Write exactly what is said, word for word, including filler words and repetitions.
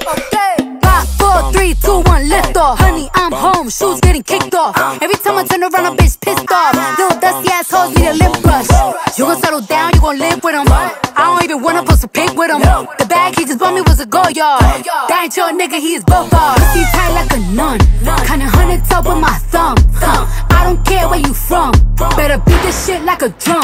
Five, four, three, two, one, lift off. Honey, I'm home, shoes getting kicked off. Every time I turn around, a bitch pissed off. Little dusty assholes need a lip brush. You gon' settle down, you gon' live with him. I don't even wanna post a pic with him. The bag he just bought me was a go yard. That ain't your nigga, he is both bars. Pussy tight like a nun, kinda hundred top with my thumb. I don't care where you from, better beat this shit like a drum.